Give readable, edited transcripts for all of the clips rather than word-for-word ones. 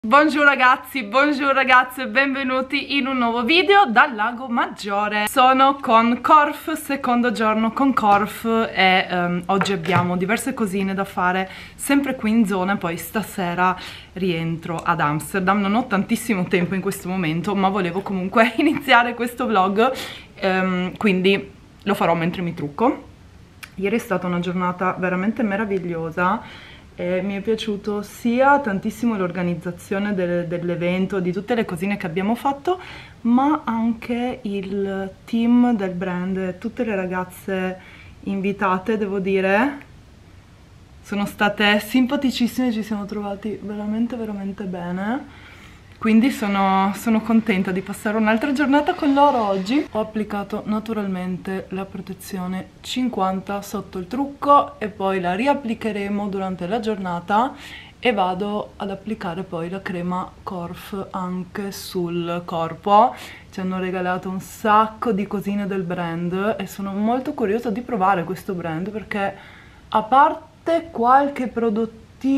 Buongiorno ragazzi, buongiorno ragazze, benvenuti in un nuovo video dal Lago Maggiore. Sono con Corf, secondo giorno con Corf e oggi abbiamo diverse cosine da fare sempre qui in zona, poi stasera rientro ad Amsterdam. Non ho tantissimo tempo in questo momento, ma volevo comunque iniziare questo vlog, quindi lo farò mentre mi trucco. Ieri è stata una giornata veramente meravigliosa. Mi è piaciuto sia tantissimo l'organizzazione dell'evento, di tutte le cosine che abbiamo fatto, ma anche il team del brand, tutte le ragazze invitate, devo dire, sono state simpaticissime, ci siamo trovati veramente bene. Quindi sono contenta di passare un'altra giornata con loro oggi. Ho applicato naturalmente la protezione 50 sotto il trucco e poi la riapplicheremo durante la giornata e vado ad applicare poi la crema Corf anche sul corpo. Ci hanno regalato un sacco di cosine del brand e sono molto curiosa di provare questo brand perché, a parte qualche prodotto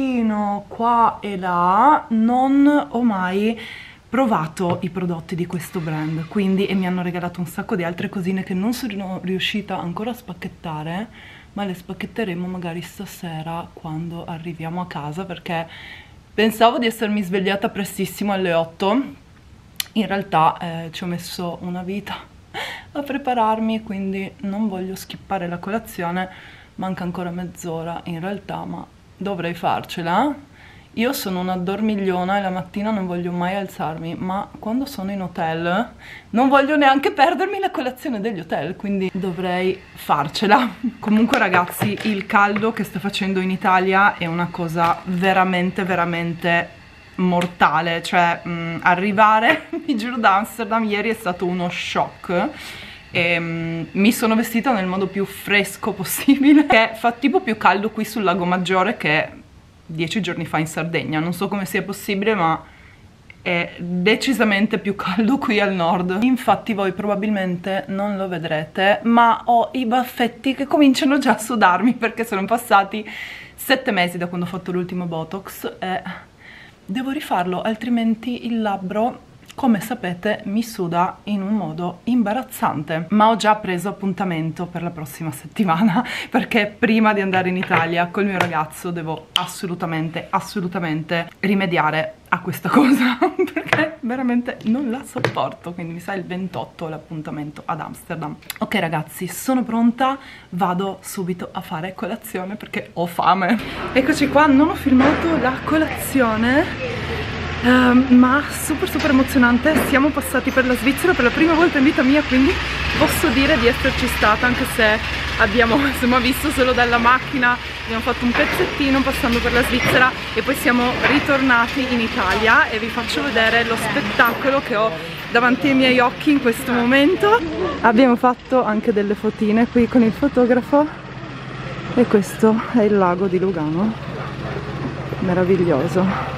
qua e là, non ho mai provato i prodotti di questo brand, quindi, e mi hanno regalato un sacco di altre cosine che non sono riuscita ancora a spacchettare, ma le spacchetteremo magari stasera quando arriviamo a casa, perché pensavo di essermi svegliata prestissimo alle 8, in realtà ci ho messo una vita a prepararmi, quindi non voglio skippare la colazione. Manca ancora mezz'ora in realtà, ma dovrei farcela. Io sono una dormigliona e la mattina non voglio mai alzarmi, ma quando sono in hotel non voglio neanche perdermi la colazione degli hotel, quindi dovrei farcela. Comunque ragazzi, il caldo che sta facendo in Italia è una cosa veramente mortale, cioè arrivare, mi giuro, da Amsterdam ieri è stato uno shock. E, mi sono vestita nel modo più fresco possibile, che fa tipo più caldo qui sul Lago Maggiore che 10 giorni fa in Sardegna. Non so come sia possibile, ma è decisamente più caldo qui al nord. Infatti voi probabilmente non lo vedrete, ma ho i baffetti che cominciano già a sudarmi perché sono passati 7 mesi da quando ho fatto l'ultimo Botox e devo rifarlo, altrimenti il labbro, come sapete, mi suda in un modo imbarazzante. Ma ho già preso appuntamento per la prossima settimana, perché prima di andare in Italia col mio ragazzo devo assolutamente rimediare a questa cosa, perché veramente non la sopporto. Quindi mi sa il 28 l'appuntamento ad Amsterdam. Ok ragazzi, sono pronta, vado subito a fare colazione perché ho fame. Eccoci qua, non ho filmato la colazione, ma super emozionante. Siamo passati per la Svizzera per la prima volta in vita mia, quindi posso dire di esserci stata, anche se abbiamo insomma visto solo dalla macchina. Abbiamo fatto un pezzettino passando per la Svizzera e poi siamo ritornati in Italia e vi faccio vedere lo spettacolo che ho davanti ai miei occhi in questo momento. Abbiamo fatto anche delle fotine qui con il fotografo e questo è il lago di Lugano, meraviglioso.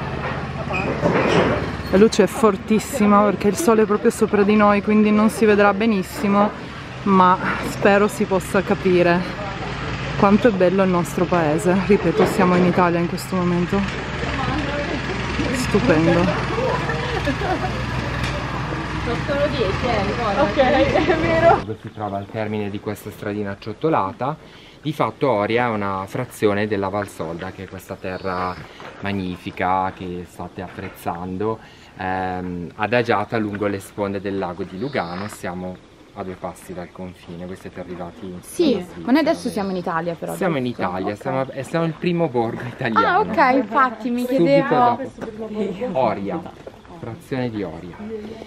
La luce è fortissima perché il sole è proprio sopra di noi, quindi non si vedrà benissimo, ma spero si possa capire quanto è bello il nostro paese. Ripeto, siamo in Italia in questo momento. Stupendo. Sono 10, ricorda. Ok, è vero. Si trova al termine di questa stradina acciottolata. Di fatto Oria è una frazione della Valsolda, che è questa terra magnifica che state apprezzando, adagiata lungo le sponde del lago di Lugano. Siamo a 2 passi dal confine. Voi siete arrivati in Sì, ma noi adesso siamo in Italia però. Siamo in Italia, okay. Siamo il primo borgo italiano. Ah ok, infatti mi chiedevo. Oria, frazione di Oria.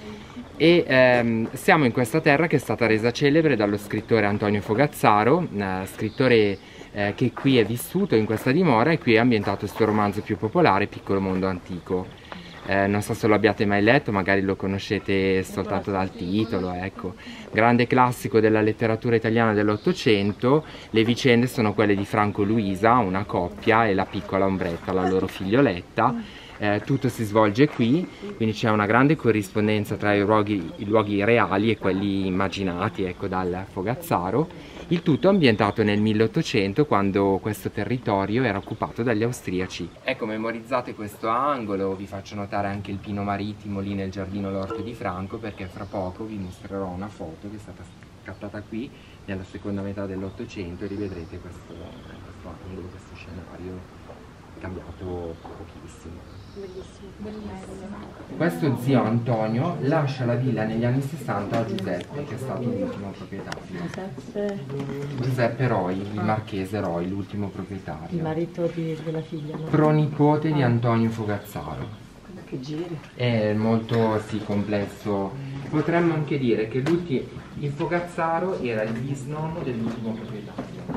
E siamo in questa terra che è stata resa celebre dallo scrittore Antonio Fogazzaro, scrittore che qui è vissuto in questa dimora e qui è ambientato il suo romanzo più popolare, Piccolo mondo antico. Non so se lo abbiate mai letto, magari lo conoscete soltanto dal titolo, ecco. Grande classico della letteratura italiana dell'Ottocento. Le vicende sono quelle di Franco Luisa, una coppia, e la piccola Ombretta, la loro figlioletta. tutto si svolge qui, quindi c'è una grande corrispondenza tra i luoghi reali e quelli immaginati, ecco, dal Fogazzaro. Il tutto ambientato nel 1800, quando questo territorio era occupato dagli austriaci. Ecco, memorizzate questo angolo, vi faccio notare anche il pino marittimo lì nel giardino L'Orto di Franco, perché fra poco vi mostrerò una foto che è stata scattata qui nella seconda metà dell'800 e rivedrete questo angolo, questo scenario cambiato pochissimo. Bellissimo, bellissimo. Questo zio Antonio lascia la villa negli anni 60 a Giuseppe, che è stato l'ultimo proprietario. Giuseppe Roi, il marchese Roi, l'ultimo proprietario. Il marito della figlia, no? Pronipote di Antonio Fogazzaro. Che giri. È molto complesso. Potremmo anche dire che il Fogazzaro era il bisnonno dell'ultimo proprietario.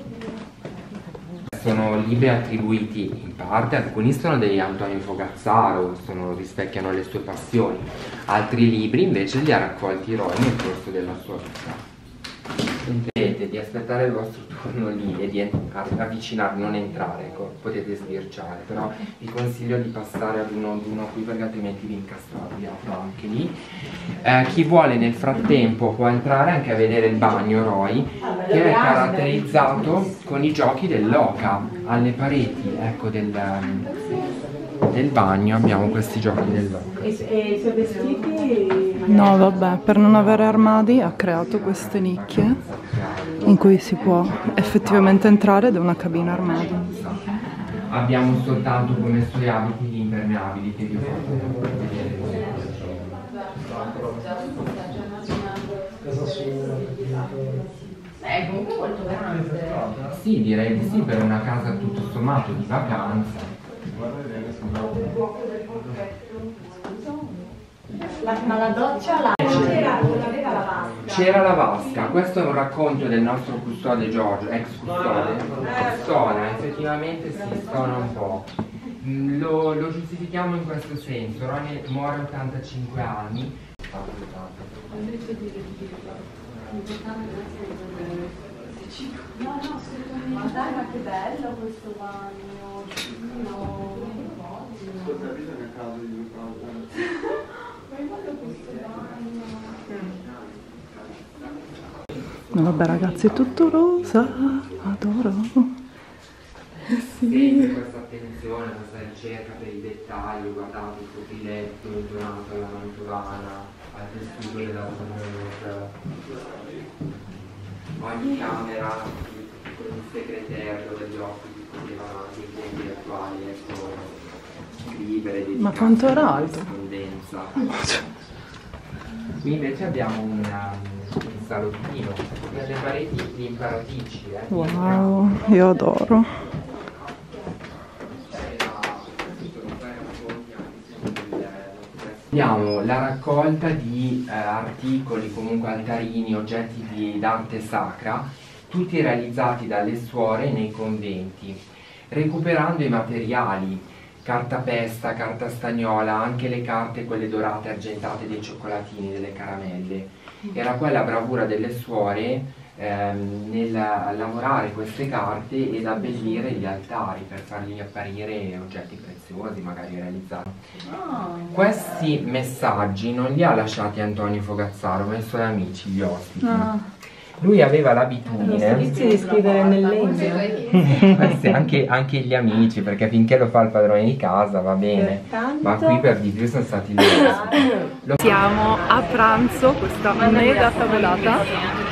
Sono libri attribuiti in parte, alcuni sono degli Antonio Fogazzaro, rispecchiano le sue passioni, altri libri invece li ha raccolti Roi nel corso della sua vita. Vedete di aspettare il vostro turno lì e di avvicinarvi, non entrare, ecco, potete sbirciare, però vi consiglio di passare ad uno qui perché altrimenti vi incastrate, vi apro anche lì. Chi vuole nel frattempo può entrare anche a vedere il bagno Roi, che è caratterizzato con i giochi dell'oca. Alle pareti, ecco, del bagno abbiamo questi giochi dell'oca. E i suoi vestiti? No, vabbè, per non avere armadi ha creato queste nicchie in cui si può effettivamente entrare ed è una cabina armadio. Abbiamo soltanto come suoi abiti gli impermeabili che vi ho fatto vedere. È comunque molto grande. Sì, direi di sì, per una casa tutto sommato di vacanza. Ma la doccia aveva la vasca. C'era la vasca, questo è un racconto del nostro custode Giorgio, ex custode. Stona, effettivamente si stona un po'. Lo giustifichiamo in questo senso, Roi muore a 85 anni. Ma dai, ma che bello questo bagno. No. No, vabbè ragazzi, è tutto rosa, adoro. Sì. Questa attenzione, questa ricerca per i dettagli, guardate il copriletto intonato alla mantovana, al tessuto della Tourneur, ogni camera con un segreterio degli ospiti potevano anche in tempi attuali, ecco, scrivere, Ma quanto era alto? Corrispondenza. Qui invece abbiamo un salottino, delle pareti di imparatrici. Wow, io adoro. Abbiamo la raccolta di articoli, comunque altarini, oggetti d'arte sacra, tutti realizzati dalle suore nei conventi, recuperando i materiali, cartapesta, carta stagnola, anche le carte, quelle dorate argentate dei cioccolatini, delle caramelle. Era quella bravura delle suore nel lavorare queste carte ed abbellire gli altari per fargli apparire oggetti preziosi, magari realizzati. Questi messaggi non li ha lasciati Antonio Fogazzaro, ma i suoi amici, gli ospiti. Lui aveva l'abitudine di scrivere nel legno. anche gli amici, perché finché lo fa il padrone di casa va bene, ma qui per di più sono stati gli ospiti. Siamo a pranzo, questa mega tavolata.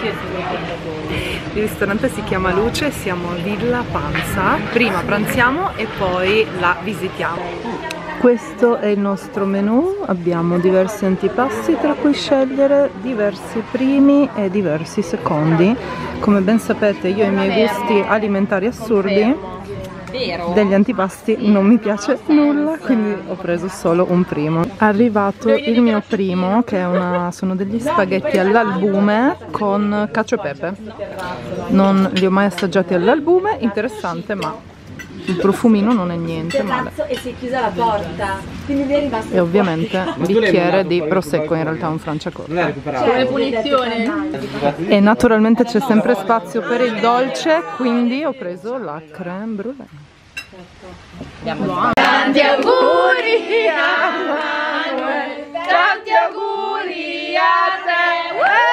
Il ristorante si chiama Luce, siamo a Villa Panza. Prima pranziamo e poi la visitiamo. Questo è il nostro menù, abbiamo diversi antipasti tra cui scegliere, diversi primi e diversi secondi. Come ben sapete io e i miei gusti alimentari assurdi, degli antipasti non mi piace nulla, quindi ho preso solo un primo. È arrivato il mio primo, che è sono degli spaghetti all'albume con cacio e pepe. Non li ho mai assaggiati all'albume, interessante, ma il profumino non è niente male. E si è chiusa la porta, quindi lui è rimasto. E ovviamente bicchiere di prosecco, in realtà un franciacorta. Come punizione. E naturalmente c'è sempre spazio per il dolce, quindi ho preso la crème brûlée. Andiamo. Tanti auguri a Manuel, tanti auguri a te.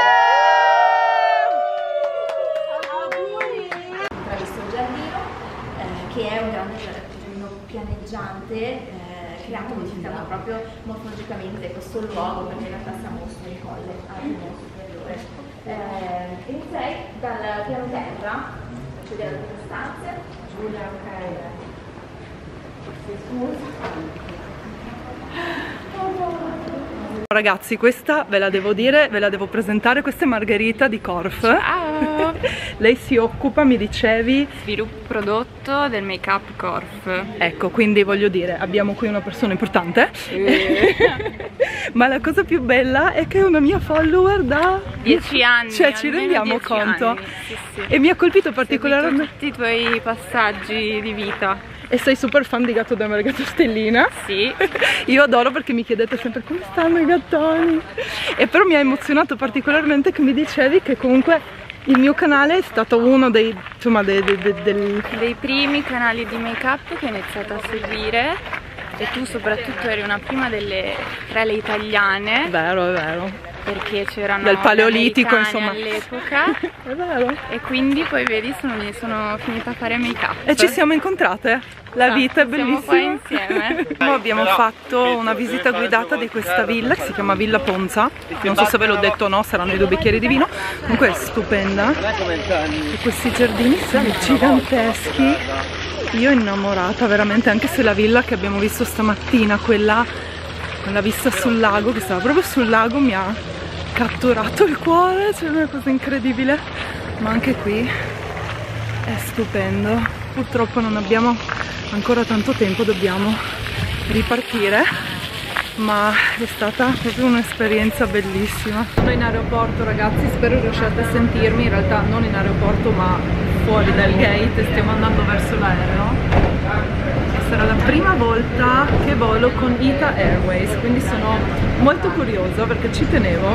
Questo giardino che è un grande giardino pianeggiante creato modificando proprio morfologicamente questo luogo, perché in realtà siamo su un colle al piano superiore. Inizierei dal piano terra, faccio vedere alcune stanze. Giulia, ok. Ragazzi, questa ve la devo dire, ve la devo presentare, questa è Margherita di Corf. Ciao! Lei si occupa, mi dicevi, Sviluppo prodotto del make up Corf. ecco, quindi voglio dire, abbiamo qui una persona importante. Ma la cosa più bella è che è una mia follower da 10 anni. cioè ci almeno rendiamo 10 conto. anni, sì, sì. E mi ha colpito Seguito particolarmente. tutti i tuoi passaggi di vita. E sei super fan di Gatto Denver e Gatto Stellina? Sì. Io adoro perché mi chiedete sempre come stanno i gattoni. E però mi ha emozionato particolarmente che mi dicevi che comunque il mio canale è stato uno dei, insomma, dei primi canali di make up che ho iniziato a seguire, e tu soprattutto eri una prima delle tre le italiane, Vero, è vero. perché c'erano Del Paleolitico, gli insomma. americani all'epoca. È vero. E quindi poi vedi sono finita a fare make up. E ci siamo incontrate. La vita è Siamo qua bellissima. insieme. Abbiamo fatto una visita guidata di questa villa che si chiama Villa Ponza. Non so se ve l'ho detto o no, saranno i 2 bicchieri di vino. Comunque è stupenda. E questi giardini sono giganteschi. Io innamorata veramente, anche se la villa che abbiamo visto stamattina, quella con la vista sul lago, che stava proprio sul lago, mi ha catturato il cuore, cioè una cosa incredibile. Ma anche qui è stupendo. Purtroppo non abbiamo ancora tanto tempo, dobbiamo ripartire, ma è stata proprio un'esperienza bellissima. Sono in aeroporto, ragazzi, spero riusciate a sentirmi. In realtà non in aeroporto ma fuori dal gate, stiamo andando verso l'aereo. Sarà la prima volta che volo con Ita Airways, quindi sono molto curiosa perché ci tenevo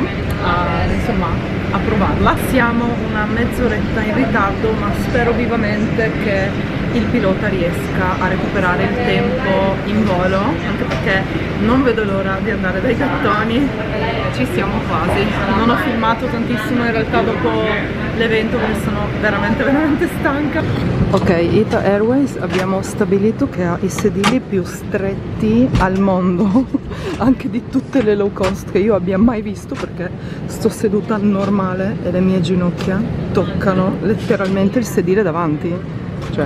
a provarla. Siamo una mezz'oretta in ritardo, ma spero vivamente che il pilota riesca a recuperare il tempo in volo, anche perché non vedo l'ora di andare dai gattoni. Ci siamo quasi. Non ho filmato tantissimo in realtà dopo l'evento perché sono veramente stanca. Ok, Ita Airways abbiamo stabilito che ha i sedili più stretti al mondo, anche di tutte le low cost che io abbia mai visto, perché sto seduta normale e le mie ginocchia toccano letteralmente il sedile davanti. Cioè,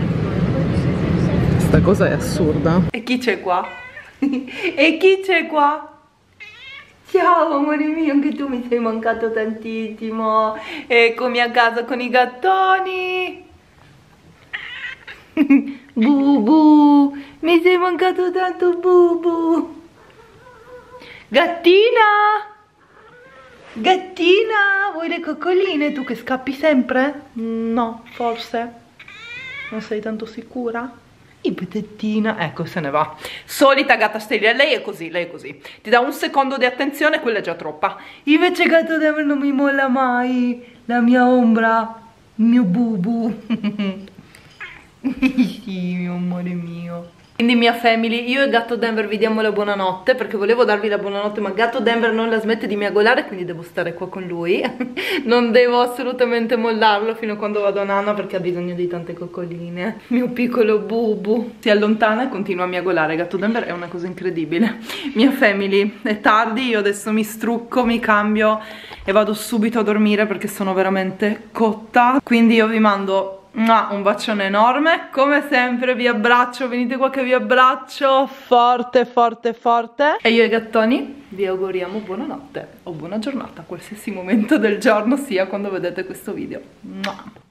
questa cosa è assurda. E chi c'è qua? E chi c'è qua? Ciao amore mio, anche tu mi sei mancato tantissimo. Eccomi a casa con i gattoni. Bubu, mi sei mancato tanto, Bubu. Gattina, gattina, vuoi le coccoline? Tu che scappi sempre? No, forse non sei tanto sicura? Ipetettina, ecco, se ne va. Solita gatta stella, lei è così, ti dà un secondo di attenzione, quella è già troppa. Invece Gatto Denver non mi molla mai, la mia ombra, il mio Bubu. Sì, mio amore mio. Quindi mia family, io e Gatto Denver vi diamo la buonanotte, perché volevo darvi la buonanotte ma Gatto Denver non la smette di miagolare, quindi devo stare qua con lui. Non devo assolutamente mollarlo fino a quando vado a nanna, perché ha bisogno di tante coccoline. Mio piccolo Bubu si allontana e continua a miagolare. Gatto Denver è una cosa incredibile. Mia family, è tardi, io adesso mi strucco, mi cambio e vado subito a dormire perché sono veramente cotta. Quindi io vi mando un bacione enorme, come sempre vi abbraccio, venite qua che vi abbraccio forte forte forte. E io e i gattoni vi auguriamo buonanotte o buona giornata, qualsiasi momento del giorno sia quando vedete questo video.